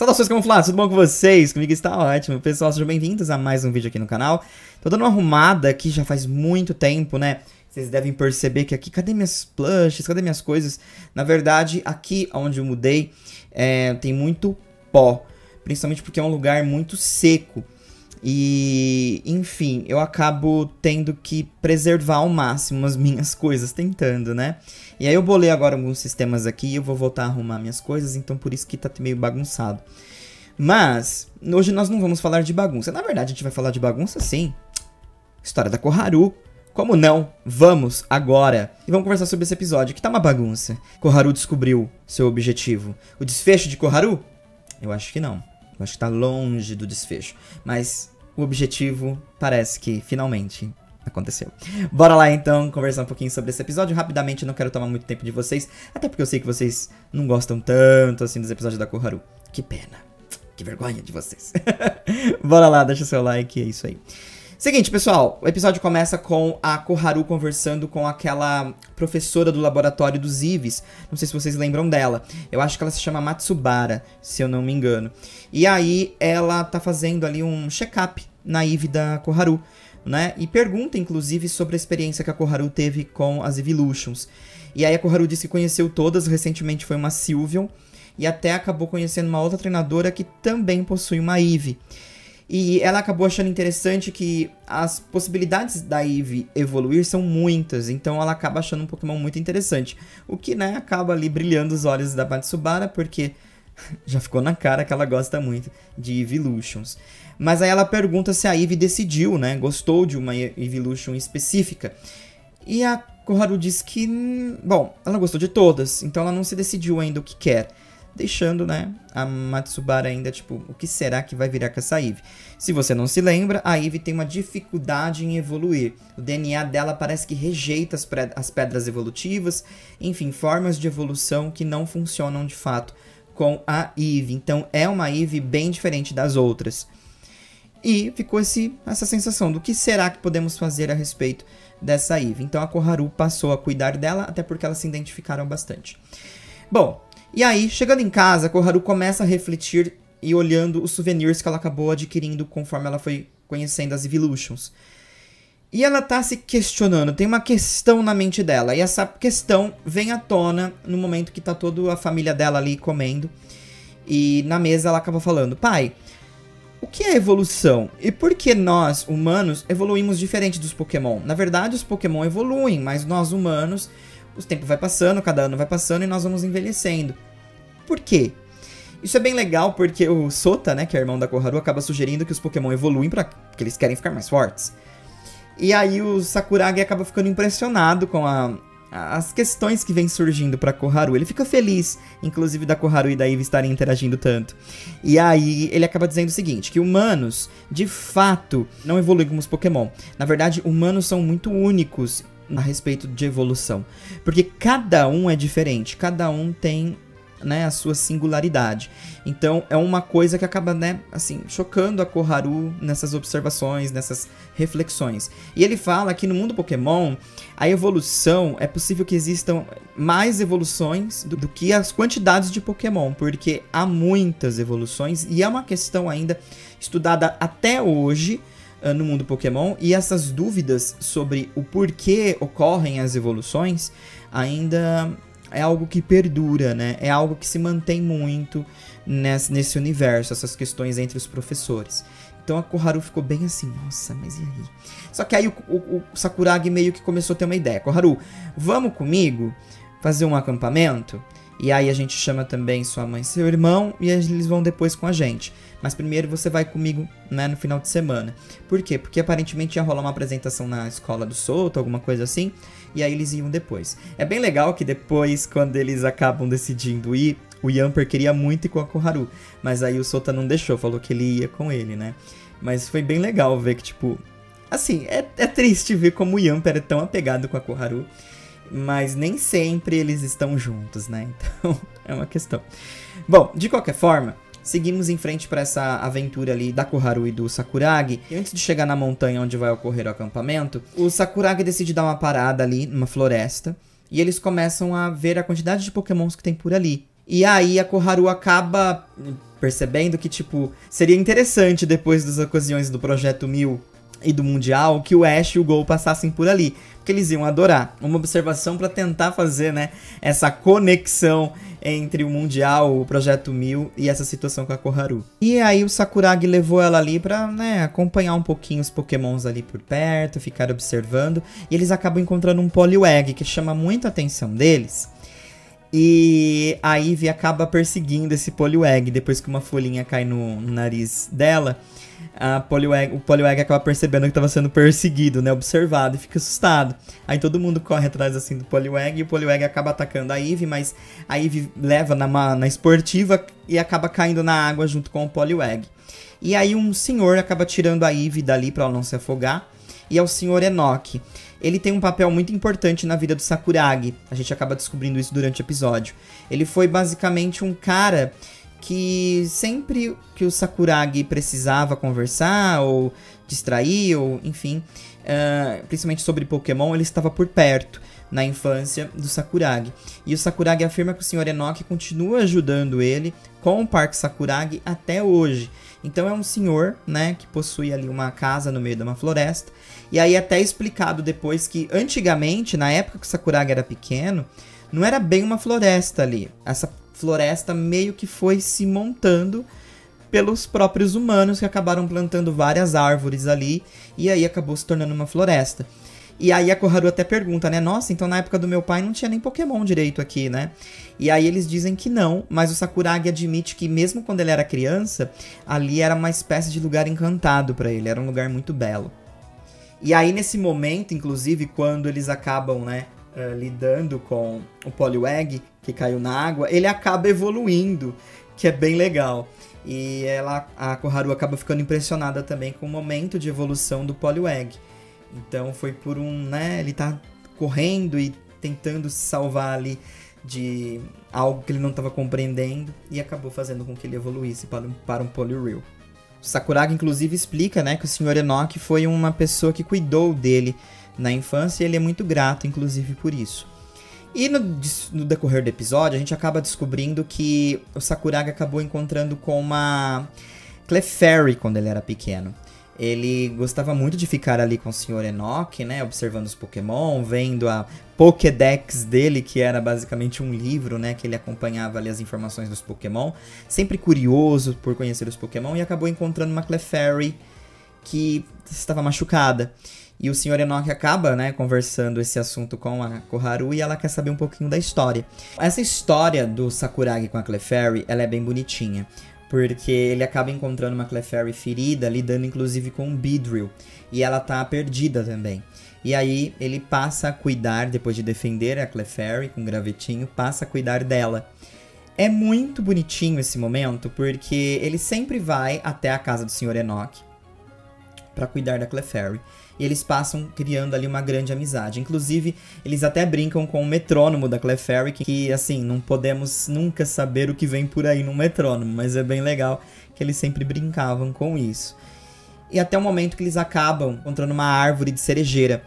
Saudações camuflados, tudo bom com vocês? Comigo está ótimo. Pessoal, sejam bem-vindos a mais um vídeo aqui no canal. Tô dando uma arrumada aqui já faz muito tempo, né? Vocês devem perceber que aqui, cadê minhas plushes, cadê minhas coisas? Na verdade, aqui onde eu mudei, tem muito pó. Principalmente porque é um lugar muito seco. E, enfim, eu acabo tendo que preservar ao máximo as minhas coisas, tentando, né? E aí eu bolei agora alguns sistemas aqui e eu vou voltar a arrumar minhas coisas, então por isso que tá meio bagunçado. Mas, hoje nós não vamos falar de bagunça. Na verdade, a gente vai falar de bagunça sim. História da Koharu. Como não? Vamos agora. E vamos conversar sobre esse episódio, que tá uma bagunça. Koharu descobriu seu objetivo. O desfecho de Koharu? Eu acho que não. Eu acho que tá longe do desfecho. Mas o objetivo parece que finalmente aconteceu. Bora lá então conversar um pouquinho sobre esse episódio. Rapidamente, eu não quero tomar muito tempo de vocês. Até porque eu sei que vocês não gostam tanto assim dos episódios da Koharu. Que pena. Que vergonha de vocês. Bora lá, deixa seu like, é isso aí. Seguinte, pessoal, o episódio começa com a Koharu conversando com aquela professora do laboratório dos Eevees. Não sei se vocês lembram dela. Eu acho que ela se chama Matsubara, se eu não me engano. E aí ela tá fazendo ali um check-up na Eevee da Koharu, né? E pergunta, inclusive, sobre a experiência que a Koharu teve com as Eeveelutions. E aí a Koharu disse que conheceu todas, recentemente foi uma Sylveon. E até acabou conhecendo uma outra treinadora que também possui uma Eevee. E ela acabou achando interessante que as possibilidades da Eevee evoluir são muitas, então ela acaba achando um Pokémon muito interessante. O que, né, acaba ali brilhando os olhos da Matsubara, porque já ficou na cara que ela gosta muito de Eeveelutions. Mas aí ela pergunta se a Eevee decidiu, né, gostou de uma Eeveelution específica. E a Koharu diz que, bom, ela gostou de todas, então ela não se decidiu ainda o que quer. Deixando, né, a Matsubara ainda, tipo, o que será que vai virar com essa Eevee? Se você não se lembra, a Eevee tem uma dificuldade em evoluir. O DNA dela parece que rejeita as pedras evolutivas, enfim, formas de evolução que não funcionam de fato com a Eevee. Então é uma Eevee bem diferente das outras. E ficou essa sensação do que será que podemos fazer a respeito dessa Eevee. Então a Koharu passou a cuidar dela, até porque elas se identificaram bastante. Bom, e aí, chegando em casa, a Koharu começa a refletir e olhando os souvenirs que ela acabou adquirindo conforme ela foi conhecendo as Eeveelutions. E ela tá se questionando, tem uma questão na mente dela. E essa questão vem à tona no momento que tá toda a família dela ali comendo. E na mesa ela acaba falando: pai, o que é evolução? E por que nós, humanos, evoluímos diferente dos Pokémon? Na verdade, os Pokémon evoluem, mas nós, humanos, o tempo vai passando, cada ano vai passando e nós vamos envelhecendo. Por quê? Isso é bem legal porque o Sota, né, que é irmão da Koharu, acaba sugerindo que os Pokémon evoluem porque eles querem ficar mais fortes. E aí o Sakuragi acaba ficando impressionado com as questões que vêm surgindo pra Koharu. Ele fica feliz, inclusive, da Koharu e da Eevee estarem interagindo tanto. E aí ele acaba dizendo o seguinte, que humanos, de fato, não evoluem como os Pokémon. Na verdade, humanos são muito únicos a respeito de evolução, porque cada um é diferente, cada um tem, né, a sua singularidade. Então é uma coisa que acaba, né, assim, chocando a Koharu nessas observações, nessas reflexões. E ele fala que no mundo Pokémon a evolução, é possível que existam mais evoluções do que as quantidades de Pokémon, porque há muitas evoluções e é uma questão ainda estudada até hoje no mundo Pokémon, e essas dúvidas sobre o porquê ocorrem as evoluções ainda é algo que perdura, né? É algo que se mantém muito nesse universo, essas questões entre os professores. Então a Koharu ficou bem assim, nossa, mas e aí? Só que aí o Sakuragi meio que começou a ter uma ideia. Koharu, vamos comigo fazer um acampamento? E aí a gente chama também sua mãe e seu irmão e eles vão depois com a gente. Mas primeiro você vai comigo, né, no final de semana. Por quê? Porque aparentemente ia rolar uma apresentação na escola do Sota, alguma coisa assim. E aí eles iam depois. É bem legal que depois, quando eles acabam decidindo ir, o Yamper queria muito ir com a Koharu. Mas aí o Sota não deixou, falou que ele ia com ele, né? Mas foi bem legal ver que, tipo... Assim, é triste ver como o Yamper é tão apegado com a Koharu. Mas nem sempre eles estão juntos, né? Então, é uma questão. Bom, de qualquer forma, seguimos em frente para essa aventura ali da Koharu e do Sakuragi. E antes de chegar na montanha onde vai ocorrer o acampamento, o Sakuragi decide dar uma parada ali numa floresta. E eles começam a ver a quantidade de Pokémons que tem por ali. E aí a Koharu acaba percebendo que, tipo, seria interessante depois das ocasiões do Projeto 1000 e do Mundial que o Ash e o Gol passassem por ali, porque eles iam adorar. Uma observação para tentar fazer, né, essa conexão entre o Mundial, o Projeto 1000 e essa situação com a Koharu. E aí o Sakuragi levou ela ali pra, né, acompanhar um pouquinho os Pokémons ali por perto, ficar observando, e eles acabam encontrando um Poliwag que chama muito a atenção deles. E a Ivy acaba perseguindo esse Poliwag, depois que uma folhinha cai no nariz dela. O Poliwag acaba percebendo que estava sendo perseguido, né, observado, e fica assustado. Aí todo mundo corre atrás assim do Poliwag, e o Poliwag acaba atacando a Ivy, mas a Ivy leva na esportiva e acaba caindo na água junto com o Poliwag. E aí um senhor acaba tirando a Ivy dali para ela não se afogar, e é o Sr. Enoch. Ele tem um papel muito importante na vida do Sakuragi, a gente acaba descobrindo isso durante o episódio. Ele foi basicamente um cara que sempre que o Sakuragi precisava conversar ou distrair, ou enfim, principalmente sobre Pokémon, ele estava por perto na infância do Sakuragi. E o Sakuragi afirma que o Sr. Enoch continua ajudando ele com o Parque Sakuragi até hoje. Então é um senhor, né, que possui ali uma casa no meio de uma floresta. E aí até explicado depois que antigamente, na época que o Sakuragi era pequeno, não era bem uma floresta ali. Essa floresta meio que foi se montando pelos próprios humanos que acabaram plantando várias árvores ali e aí acabou se tornando uma floresta. E aí a Koharu até pergunta, né? Nossa, então na época do meu pai não tinha nem Pokémon direito aqui, né? E aí eles dizem que não, mas o Sakuragi admite que mesmo quando ele era criança, ali era uma espécie de lugar encantado pra ele, era um lugar muito belo. E aí nesse momento, inclusive, quando eles acabam, né, lidando com o Poliwag, que caiu na água, ele acaba evoluindo, que é bem legal. E a Koharu acaba ficando impressionada também com o momento de evolução do Poliwag. Então foi por né, ele tá correndo e tentando se salvar ali de algo que ele não estava compreendendo e acabou fazendo com que ele evoluísse para um Poliwhirl. O Sakuragi inclusive explica, né, que o Sr. Enoch foi uma pessoa que cuidou dele na infância e ele é muito grato, inclusive, por isso. E no decorrer do episódio, a gente acaba descobrindo que o Sakuragi acabou encontrando com uma Clefairy quando ele era pequeno. Ele gostava muito de ficar ali com o Sr. Enoch, né, observando os Pokémon, vendo a Pokédex dele, que era basicamente um livro, né, que ele acompanhava ali as informações dos Pokémon, sempre curioso por conhecer os Pokémon, e acabou encontrando uma Clefairy que estava machucada. E o Sr. Enoch acaba, né, conversando esse assunto com a Koharu e ela quer saber um pouquinho da história. Essa história do Sakuragi com a Clefairy, ela é bem bonitinha, porque ele acaba encontrando uma Clefairy ferida, lidando inclusive com um Beedrill, e ela tá perdida também. E aí ele passa a cuidar, depois de defender a Clefairy com um gravetinho, passa a cuidar dela. É muito bonitinho esse momento, porque ele sempre vai até a casa do Sr. Enoch para cuidar da Clefairy. E eles passam criando ali uma grande amizade. Inclusive, eles até brincam com o metrônomo da Clefairy, que assim, não podemos nunca saber o que vem por aí no metrônomo, mas é bem legal que eles sempre brincavam com isso. E até o momento que eles acabam encontrando uma árvore de cerejeira.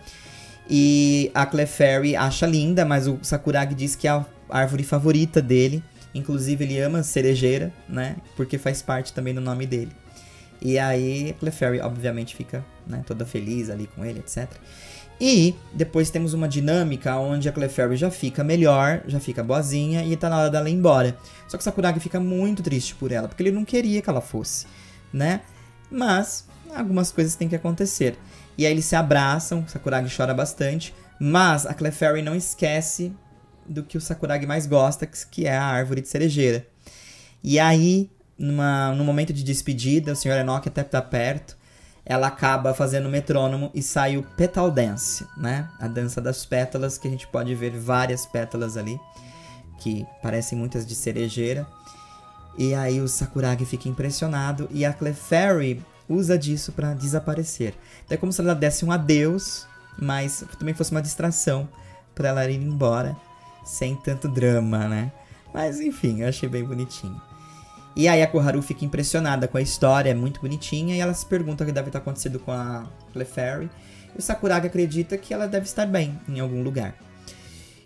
E a Clefairy acha linda, mas o Sakuragi diz que é a árvore favorita dele. Inclusive, ele ama cerejeira, né? Porque faz parte também do nome dele. E aí a Clefairy, obviamente, fica, né, toda feliz ali com ele, etc. E depois temos uma dinâmica onde a Clefairy já fica melhor, já fica boazinha e tá na hora dela ir embora. Só que o Sakuragi fica muito triste por ela, porque ele não queria que ela fosse, né? Mas algumas coisas têm que acontecer. E aí eles se abraçam, o Sakuragi chora bastante, mas a Clefairy não esquece do que o Sakuragi mais gosta, que é a árvore de cerejeira. E aí, no momento de despedida, o Sr. Enoch até tá perto, ela acaba fazendo o metrônomo e sai o Petal Dance, né? A dança das pétalas, que a gente pode ver várias pétalas ali, que parecem muitas de cerejeira. E aí o Sakuragi fica impressionado e a Clefairy usa disso pra desaparecer. Então é como se ela desse um adeus, mas também fosse uma distração pra ela ir embora, sem tanto drama, né? Mas enfim, eu achei bem bonitinho. E aí a Koharu fica impressionada com a história, é muito bonitinha, e ela se pergunta o que deve estar acontecendo com a Clefairy. E o Sakuragi acredita que ela deve estar bem em algum lugar.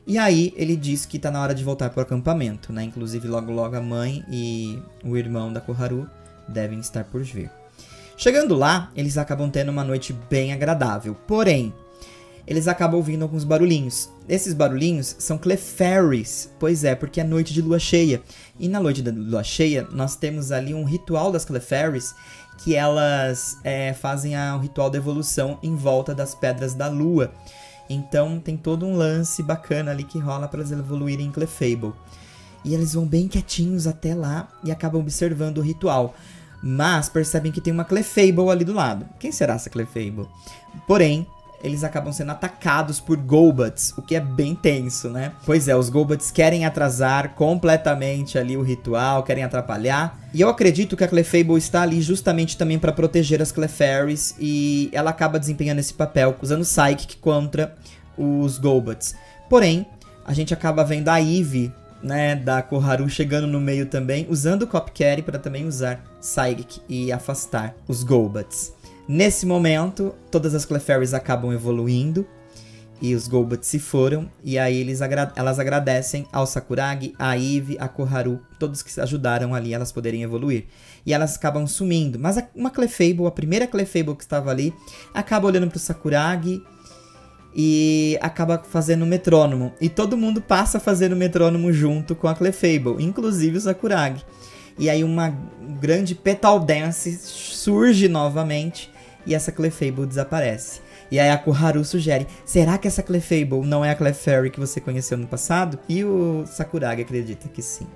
E aí ele diz que tá na hora de voltar pro acampamento, né? Inclusive logo logo a mãe e o irmão da Koharu devem estar por vir. Chegando lá, eles acabam tendo uma noite bem agradável, porém, eles acabam ouvindo alguns barulhinhos. Esses barulhinhos são Clefairies, pois é, porque é noite de lua cheia. E na noite da lua cheia, nós temos ali um ritual das Clefairies, que elas fazem o ritual da evolução em volta das pedras da lua. Então tem todo um lance bacana ali que rola para elas evoluírem em Clefable. E eles vão bem quietinhos até lá e acabam observando o ritual. Mas percebem que tem uma Clefable ali do lado. Quem será essa Clefable? Porém, eles acabam sendo atacados por Golbats, o que é bem tenso, né? Pois é, os Golbats querem atrasar completamente ali o ritual, querem atrapalhar. E eu acredito que a Clefable está ali justamente também para proteger as Clefairies, e ela acaba desempenhando esse papel, usando Psychic contra os Golbats. Porém, a gente acaba vendo a Eve, né, da Koharu chegando no meio também, usando o Copcatty para também usar Psychic e afastar os Golbats. Nesse momento, todas as Clefairies acabam evoluindo e os Golbats se foram. E aí elas agradecem ao Sakuragi, a Eve, a Koharu, todos que ajudaram ali elas poderem evoluir. E elas acabam sumindo. Mas uma Clefable, a primeira Clefable que estava ali, acaba olhando pro Sakuragi e acaba fazendo o metrônomo. E todo mundo passa a fazer o metrônomo junto com a Clefable, inclusive o Sakuragi. E aí uma grande Petal Dance surge novamente e essa Clefable desaparece. E aí a Koharu sugere, será que essa Clefable não é a Clefairy que você conheceu no passado? E o Sakuragi acredita que sim.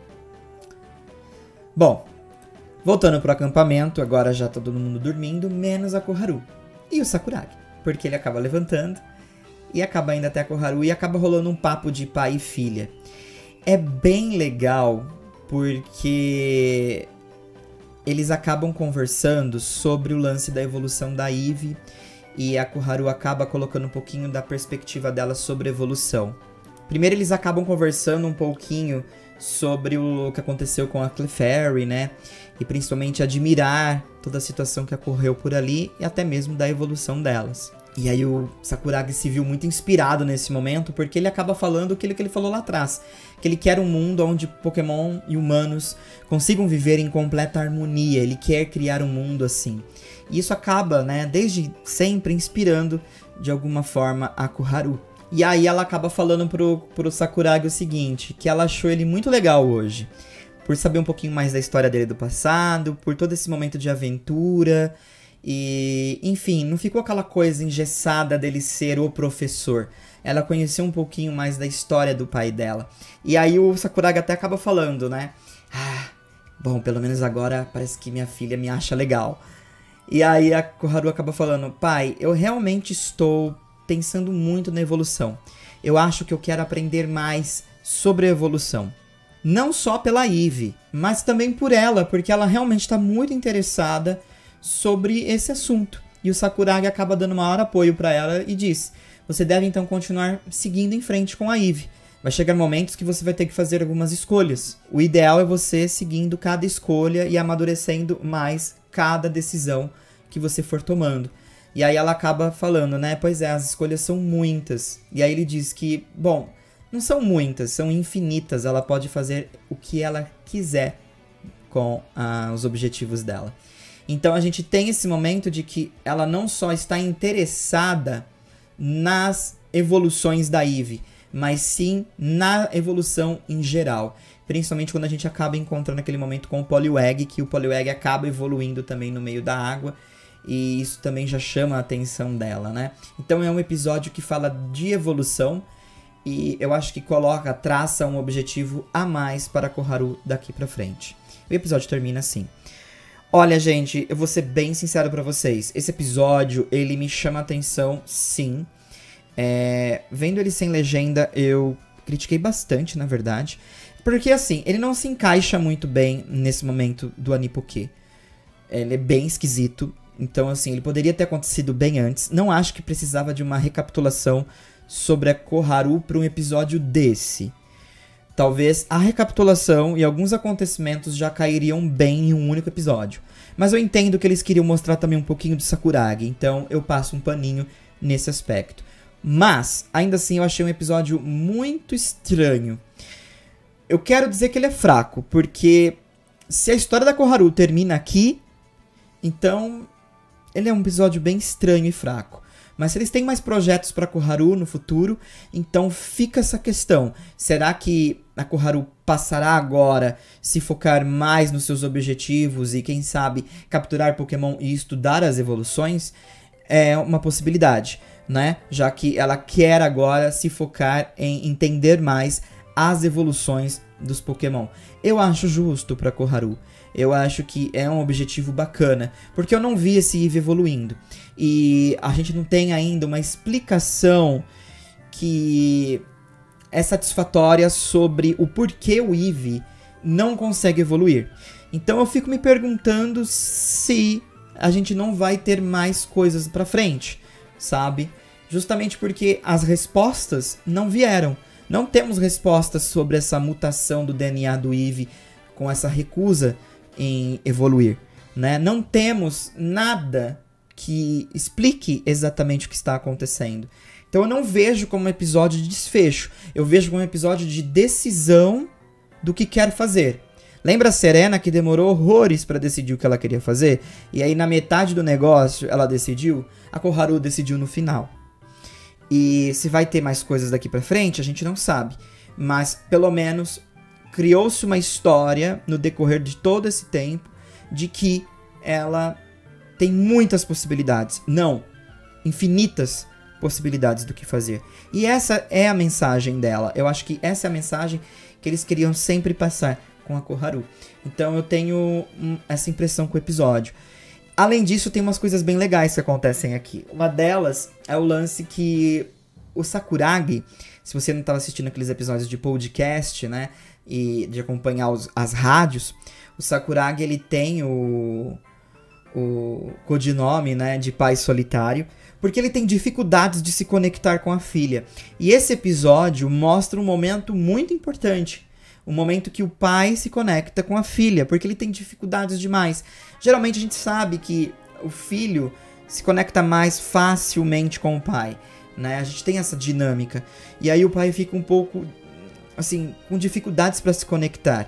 Bom, voltando pro acampamento, agora já todo mundo dormindo, menos a Koharu e o Sakuragi. Porque ele acaba levantando e acaba indo até a Koharu e acaba rolando um papo de pai e filha. É bem legal porque eles acabam conversando sobre o lance da evolução da Eve e a Koharu acaba colocando um pouquinho da perspectiva dela sobre a evolução. Primeiro eles acabam conversando um pouquinho sobre o que aconteceu com a Clefairy, né? E principalmente admirar toda a situação que ocorreu por ali e até mesmo da evolução delas. E aí o Sakuragi se viu muito inspirado nesse momento, porque ele acaba falando aquilo que ele falou lá atrás. Que ele quer um mundo onde Pokémon e humanos consigam viver em completa harmonia. Ele quer criar um mundo assim. E isso acaba, né, desde sempre inspirando, de alguma forma, a Koharu. E aí ela acaba falando pro Sakuragi o seguinte, que ela achou ele muito legal hoje. Por saber um pouquinho mais da história dele do passado, por todo esse momento de aventura. E, enfim, não ficou aquela coisa engessada dele ser o professor. Ela conheceu um pouquinho mais da história do pai dela. E aí o Sakuragi até acaba falando, né? Ah, bom, pelo menos agora parece que minha filha me acha legal. E aí a Koharu acaba falando, pai, eu realmente estou pensando muito na evolução. Eu acho que eu quero aprender mais sobre a evolução. Não só pela Eve, mas também por ela, porque ela realmente está muito interessada sobre esse assunto. E o Sakuragi acaba dando maior apoio para ela e diz, você deve então continuar seguindo em frente com a Eve. Vai chegar momentos que você vai ter que fazer algumas escolhas. O ideal é você seguindo cada escolha e amadurecendo mais cada decisão que você for tomando. E aí ela acaba falando, né, pois é, as escolhas são muitas. E aí ele diz que, bom, não são muitas, são infinitas. Ela pode fazer o que ela quiser com os objetivos dela. Então a gente tem esse momento de que ela não só está interessada nas evoluções da Eve, mas sim na evolução em geral. Principalmente quando a gente acaba encontrando aquele momento com o Poliwag, que o Poliwag acaba evoluindo também no meio da água. E isso também já chama a atenção dela, né? Então é um episódio que fala de evolução. E eu acho que traça um objetivo a mais para a Koharu daqui pra frente. O episódio termina assim. Olha, gente, eu vou ser bem sincero pra vocês. Esse episódio, ele me chama a atenção, sim. Vendo ele sem legenda, eu critiquei bastante, na verdade. Porque, assim, ele não se encaixa muito bem nesse momento do Anipoke. Ele é bem esquisito. Então, assim, ele poderia ter acontecido bem antes. Não acho que precisava de uma recapitulação sobre a Koharu para um episódio desse. Talvez a recapitulação e alguns acontecimentos já cairiam bem em um único episódio. Mas eu entendo que eles queriam mostrar também um pouquinho do Sakuragi, então eu passo um paninho nesse aspecto. Mas, ainda assim, eu achei um episódio muito estranho. Eu quero dizer que ele é fraco, porque se a história da Koharu termina aqui, então ele é um episódio bem estranho e fraco. Mas se eles têm mais projetos para Koharu no futuro, então fica essa questão. Será que a Koharu passará agora se focar mais nos seus objetivos e, quem sabe, capturar Pokémon e estudar as evoluções? É uma possibilidade, né? Já que ela quer agora se focar em entender mais as evoluções dos Pokémon. Eu acho justo para Koharu. Eu acho que é um objetivo bacana, porque eu não vi esse Eevee evoluindo. E a gente não tem ainda uma explicação que é satisfatória sobre o porquê o Eevee não consegue evoluir. Então eu fico me perguntando se a gente não vai ter mais coisas pra frente, sabe? Justamente porque as respostas não vieram. Não temos respostas sobre essa mutação do DNA do Eevee com essa recusa em evoluir, né? Não temos nada que explique exatamente o que está acontecendo. Então eu não vejo como um episódio de desfecho. Eu vejo como um episódio de decisão do que quer fazer. Lembra a Serena que demorou horrores para decidir o que ela queria fazer? E aí na metade do negócio ela decidiu? A Koharu decidiu no final. E se vai ter mais coisas daqui pra frente, a gente não sabe. Mas pelo menos criou-se uma história no decorrer de todo esse tempo de que ela tem muitas possibilidades. Não, infinitas possibilidades do que fazer. E essa é a mensagem dela. Eu acho que essa é a mensagem que eles queriam sempre passar com a Koharu. Então eu tenho essa impressão com o episódio. Além disso, tem umas coisas bem legais que acontecem aqui. Uma delas é o lance que o Sakuragi, se você não estava assistindo aqueles episódios de podcast, né, e de acompanhar as rádios, o Sakuragi ele tem o codinome, né, de pai solitário, porque ele tem dificuldades de se conectar com a filha. E esse episódio mostra um momento muito importante. O momento que o pai se conecta com a filha, porque ele tem dificuldades demais. Geralmente a gente sabe que o filho se conecta mais facilmente com o pai, né? A gente tem essa dinâmica. E aí o pai fica um pouco, assim, com dificuldades para se conectar.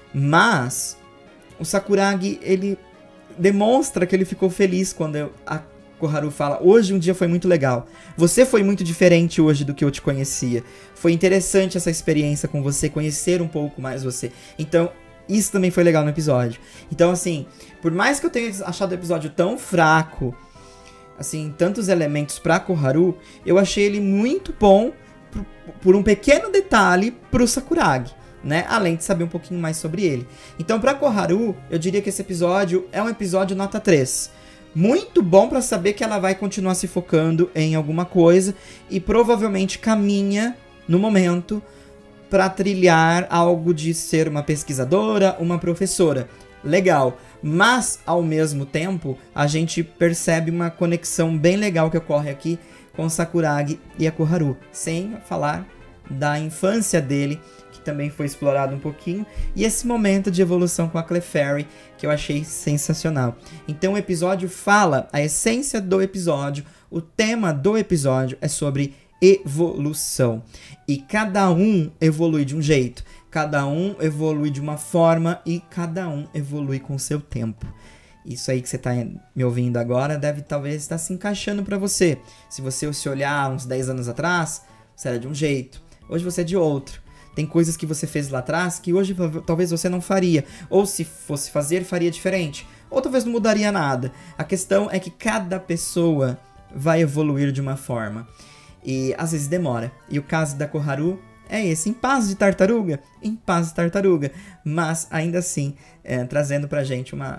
Mas o Sakuragi, ele demonstra que ele ficou feliz quando a Koharu fala: hoje um dia foi muito legal. Você foi muito diferente hoje do que eu te conhecia. Foi interessante essa experiência com você, conhecer um pouco mais você. Então, isso também foi legal no episódio. Então, assim, por mais que eu tenha achado o episódio tão fraco, assim, tantos elementos pra Koharu, eu achei ele muito bom por um pequeno detalhe pro Sakuragi, né? Além de saber um pouquinho mais sobre ele. Então, pra Koharu, eu diria que esse episódio é um episódio nota 3. Muito bom pra saber que ela vai continuar se focando em alguma coisa e provavelmente caminha, no momento, pra trilhar algo de ser uma pesquisadora, uma professora. Legal. Mas, ao mesmo tempo, a gente percebe uma conexão bem legal que ocorre aqui com o Sakuragi e a Koharu. Sem falar da infância dele, que também foi explorado um pouquinho, e esse momento de evolução com a Clefairy, que eu achei sensacional. Então o episódio fala, a essência do episódio, o tema do episódio é sobre evolução. E cada um evolui de um jeito, cada um evolui de uma forma e cada um evolui com o seu tempo. Isso aí que você está me ouvindo agora deve talvez estar se encaixando para você. Se você se olhar uns 10 anos atrás, você era de um jeito, hoje você é de outro. Tem coisas que você fez lá atrás que hoje talvez você não faria. Ou se fosse fazer, faria diferente. Ou talvez não mudaria nada. A questão é que cada pessoa vai evoluir de uma forma. E às vezes demora. E o caso da Koharu é esse. Em paz de tartaruga? Em paz de tartaruga. Mas ainda assim, trazendo pra gente uma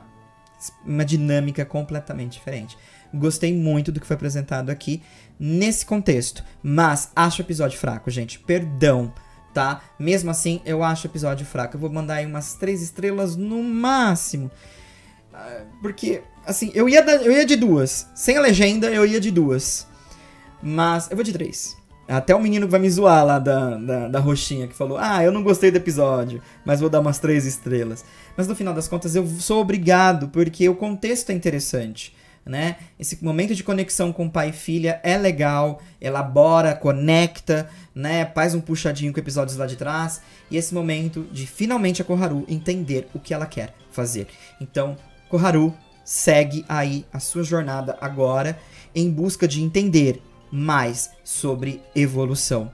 dinâmica completamente diferente. Gostei muito do que foi apresentado aqui nesse contexto. Mas acho o episódio fraco, gente. Perdão. Tá? Mesmo assim, eu acho o episódio fraco. Eu vou mandar aí umas 3 estrelas no máximo. Porque, assim, eu ia de 2. Sem a legenda, eu ia de 2. Mas eu vou de 3. Até o menino que vai me zoar lá da roxinha, que falou: ah, eu não gostei do episódio, mas vou dar umas 3 estrelas. Mas no final das contas, eu sou obrigado, porque o contexto é interessante. né? Esse momento de conexão com pai e filha é legal, elabora, conecta, né? Faz um puxadinho com episódios lá de trás. E esse momento de finalmente a Koharu entender o que ela quer fazer. Então, Koharu, segue aí a sua jornada agora em busca de entender mais sobre evolução.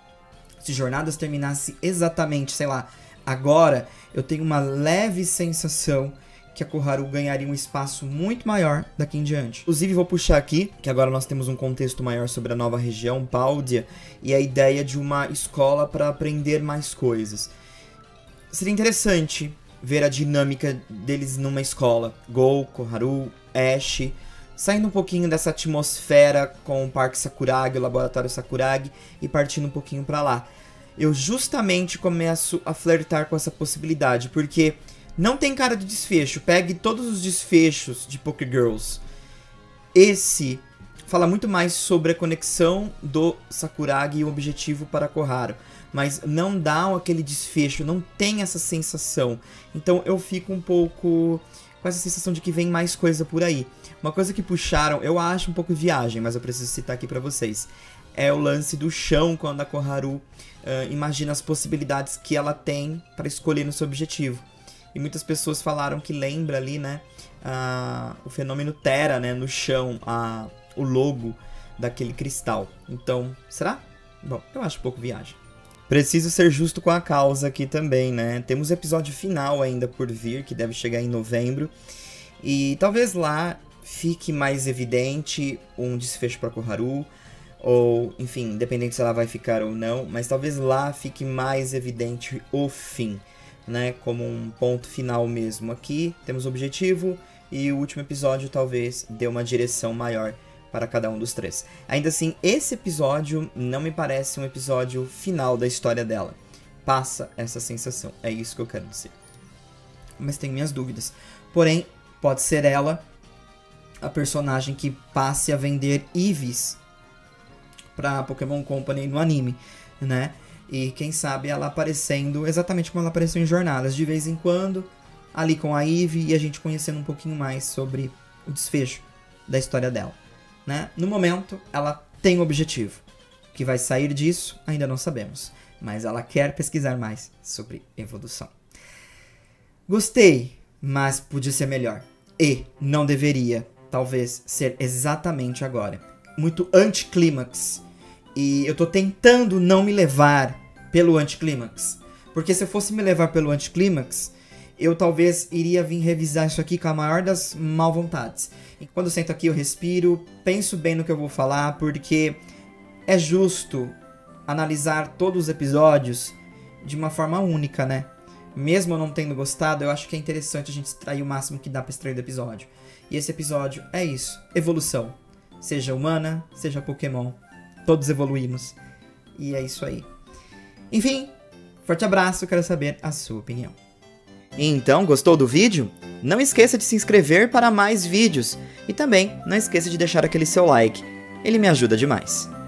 Se Jornadas terminasse exatamente, sei lá, agora, eu tenho uma leve sensação que a Koharu ganharia um espaço muito maior daqui em diante. Inclusive, vou puxar aqui, que agora nós temos um contexto maior sobre a nova região, Paldea, e a ideia de uma escola para aprender mais coisas. Seria interessante ver a dinâmica deles numa escola. Go, Koharu, Ash, saindo um pouquinho dessa atmosfera com o Parque Sakuragi, o Laboratório Sakuragi, e partindo um pouquinho pra lá. Eu justamente começo a flertar com essa possibilidade, porque não tem cara de desfecho. Pegue todos os desfechos de Pokégirls. Esse fala muito mais sobre a conexão do Sakuragi e o objetivo para Koharu. Mas não dá aquele desfecho, não tem essa sensação. Então eu fico um pouco com essa sensação de que vem mais coisa por aí. Uma coisa que puxaram, eu acho um pouco viagem, mas eu preciso citar aqui pra vocês. É o lance do chão, quando a Koharu imagina as possibilidades que ela tem para escolher no seu objetivo. E muitas pessoas falaram que lembra ali, né, o fenômeno Terra, né, no chão, o logo daquele cristal. Então, será? Bom, eu acho um pouco viagem. Preciso ser justo com a causa aqui também, né? Temos o episódio final ainda por vir, que deve chegar em novembro. E talvez lá fique mais evidente um desfecho para Koharu. Ou, enfim, independente se ela vai ficar ou não. Mas talvez lá fique mais evidente o fim, né? Como um ponto final mesmo. Aqui temos o objetivo e o último episódio talvez dê uma direção maior para cada um dos três. Ainda assim, esse episódio não me parece um episódio final da história dela. Passa essa sensação, é isso que eu quero dizer. Mas tenho minhas dúvidas. Porém, pode ser ela a personagem que passe a vender Eevees para Pokémon Company no anime, né? E quem sabe ela aparecendo exatamente como ela apareceu em Jornadas, de vez em quando, ali com a Eevee, e a gente conhecendo um pouquinho mais sobre o desfecho da história dela. Né? No momento, ela tem um objetivo. O que vai sair disso, ainda não sabemos. Mas ela quer pesquisar mais sobre evolução. Gostei, mas podia ser melhor. E não deveria, talvez, ser exatamente agora. Muito anticlímax. E eu tô tentando não me levar pelo anticlímax. Porque se eu fosse me levar pelo anticlímax, eu talvez iria vir revisar isso aqui com a maior das mal vontades. E quando eu sento aqui, eu respiro, penso bem no que eu vou falar, porque é justo analisar todos os episódios de uma forma única, né? Mesmo eu não tendo gostado, eu acho que é interessante a gente extrair o máximo que dá pra extrair do episódio. E esse episódio é isso, evolução. Seja humana, seja Pokémon, todos evoluímos. E é isso aí. Enfim, forte abraço, quero saber a sua opinião. Então, gostou do vídeo? Não esqueça de se inscrever para mais vídeos. E também não esqueça de deixar aquele seu like. Ele me ajuda demais.